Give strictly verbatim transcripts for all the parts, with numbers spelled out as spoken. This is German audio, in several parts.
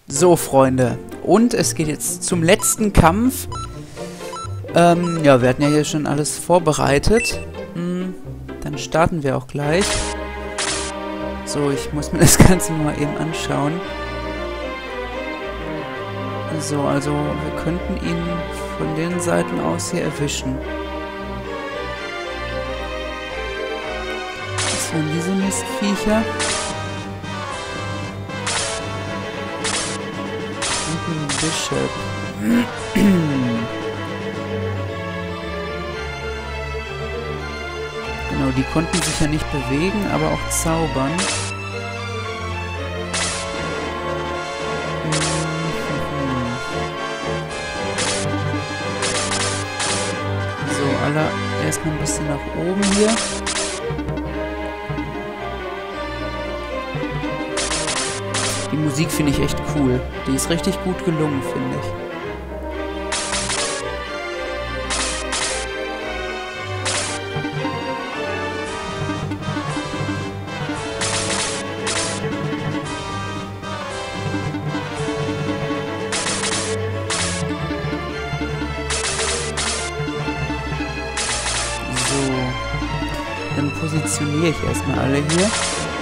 So, Freunde. Und es geht jetzt zum letzten Kampf. Ähm, ja, wir hatten ja hier schon alles vorbereitet. Hm, dann starten wir auch gleich. So, ich muss mir das Ganze nur mal eben anschauen. So, also wir könnten ihn von den Seiten aus hier erwischen. Was waren diese Mistviecher? Und ein Bishop. Genau, die konnten sich ja nicht bewegen, aber auch zaubern. So, alle erstmal ein bisschen nach oben hier. Die Musik finde ich echt cool. Die ist richtig gut gelungen, finde ich. So. Dann positioniere ich erstmal alle hier.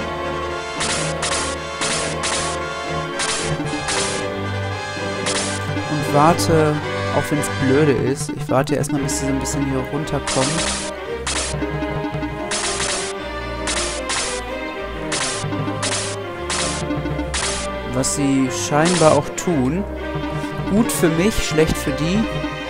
Und warte, auch wenn es blöde ist, ich warte erstmal, bis sie so ein bisschen hier runterkommen. Was sie scheinbar auch tun. Gut für mich, schlecht für die.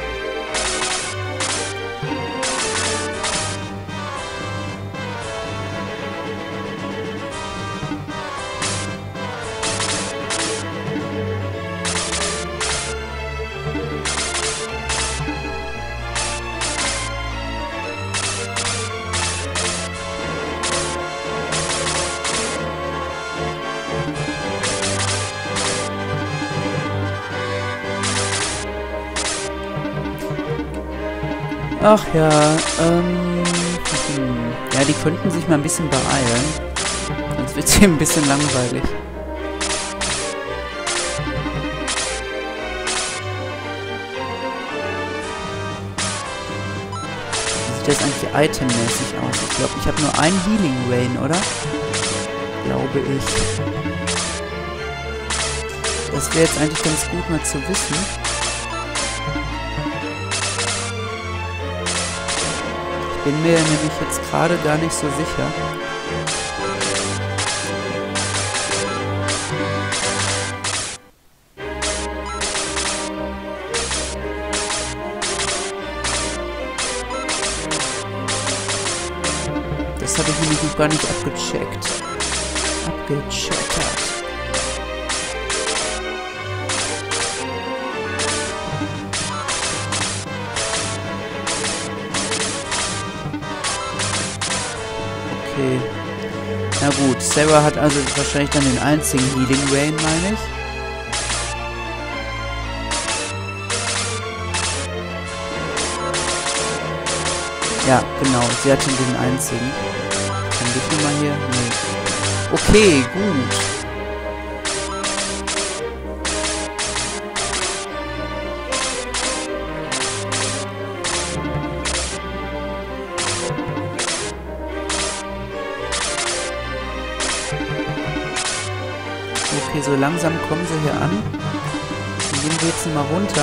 Ach ja, ähm... Hm. Ja, die könnten sich mal ein bisschen beeilen. Sonst wird es hier ein bisschen langweilig. Wie sieht das eigentlich itemmäßig aus? Ich glaube, ich habe nur ein Healing Rain, oder? Glaube ich. Das wäre jetzt eigentlich ganz gut mal zu wissen. Bin mir nämlich jetzt gerade gar nicht so sicher. Das habe ich nämlich noch gar nicht abgecheckt. Abgecheckt. Okay. Na gut, Sarah hat also wahrscheinlich dann den einzigen Healing Rain, meine ich. Ja, genau, sie hatte den einzigen. Kann ich nochmal hier? Nee. Okay, gut. Okay, so langsam kommen sie hier an. Dann gehen wir jetzt mal runter.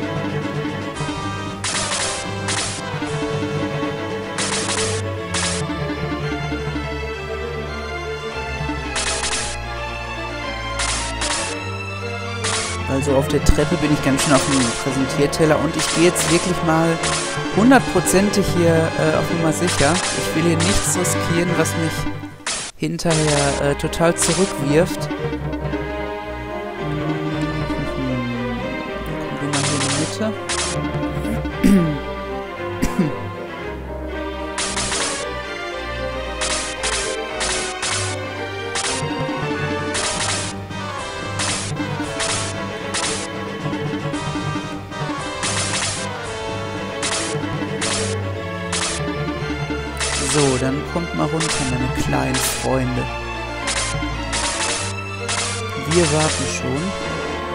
Also auf der Treppe bin ich ganz schön auf dem Präsentierteller und ich gehe jetzt wirklich mal hundertprozentig hier äh, auf Nummer sicher. Ich will hier nichts riskieren, was mich hinterher äh, total zurückwirft. So, dann kommt mal runter, meine kleinen Freunde. Wir warten schon.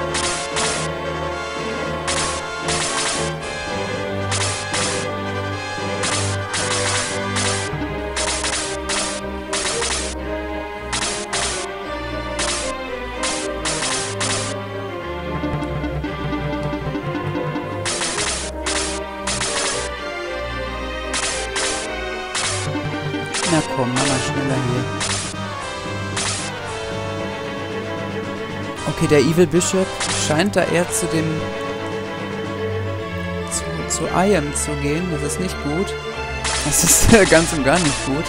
Okay, der Evil Bishop scheint da eher zu dem... zu, zu I Am zu gehen. Das ist nicht gut. Das ist äh, ganz und gar nicht gut.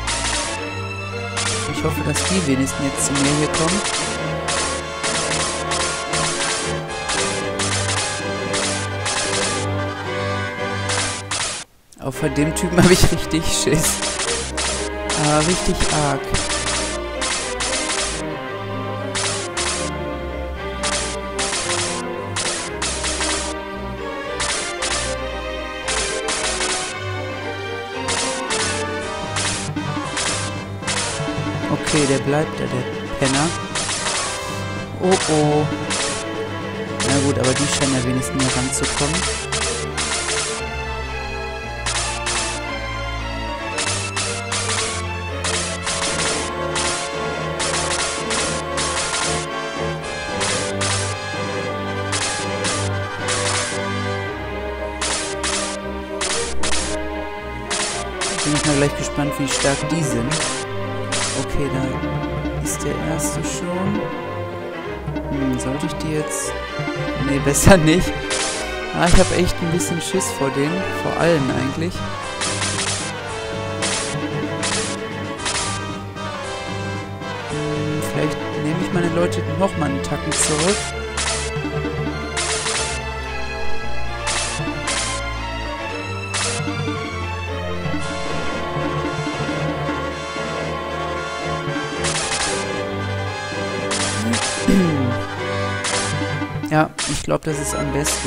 Ich hoffe, dass die wenigstens jetzt zu mir hier kommen. Auch vor dem Typen habe ich richtig Schiss. Ah, richtig arg. Okay, der bleibt da, der Penner. Oh oh. Na gut, aber die scheinen ja wenigstens hier ranzukommen. Bin ich mal gleich gespannt, wie stark die sind. Okay, da ist der erste schon. Hm, sollte ich die jetzt... Nee, besser nicht. Ah, ich habe echt ein bisschen Schiss vor denen. Vor allen eigentlich. Hm, vielleicht nehme ich meine Leute noch mal einen Tacken zurück. Ja, ich glaube, das ist am besten.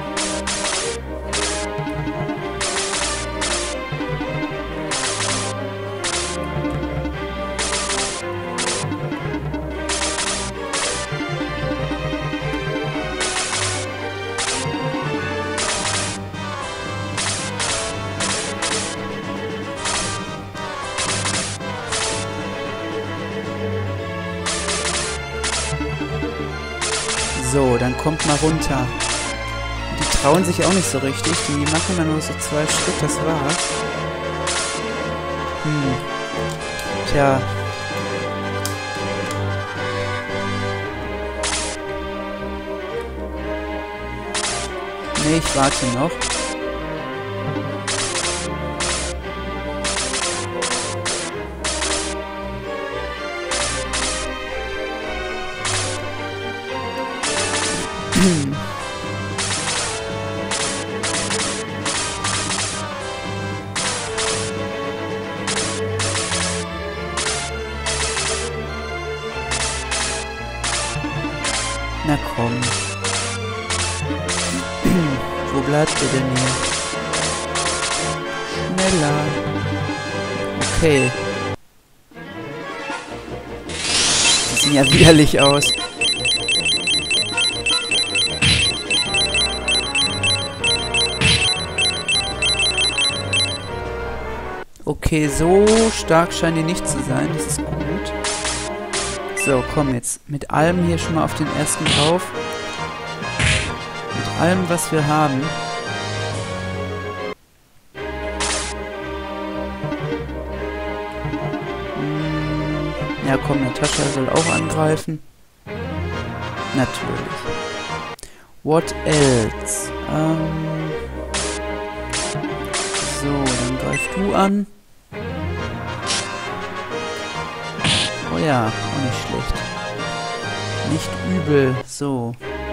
So, dann kommt mal runter. Die trauen sich auch nicht so richtig. Die machen dann nur so zwei Schritt, das war's. Hm. Tja. Nee, ich warte noch. Hm. Na komm. Wo bleibt ihr denn hier? Schneller. Okay. Die sehen ja widerlich aus. Okay, so stark scheinen die nicht zu sein. Das ist gut. So, komm jetzt. Mit allem hier schon mal auf den ersten drauf. Mit allem, was wir haben. Hm, ja, komm, Natascha soll auch angreifen. Natürlich. What else? Ähm... So, dann greif du an. Oh ja, auch nicht schlecht. Nicht übel. So.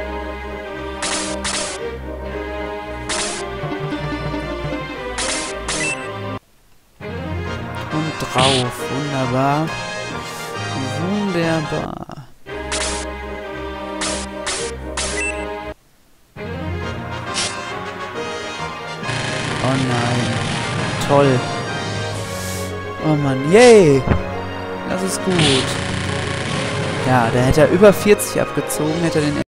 Und drauf. Wunderbar. Wunderbar. Oh nein. Toll. Oh Mann. Yay. Das ist gut. Ja, da hätte er über vierzig abgezogen, hätte er den